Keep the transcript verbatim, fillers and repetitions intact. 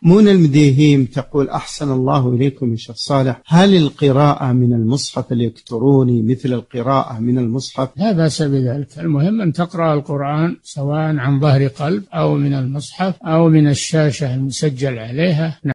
منى المديهيم تقول: أحسن الله إليكم يا شيخ صالح، هل القراءة من المصحف الإلكتروني مثل القراءة من المصحف؟ لا بأس بذلك، المهم أن تقرأ القرآن سواء عن ظهر قلب أو من المصحف أو من الشاشة المسجل عليها.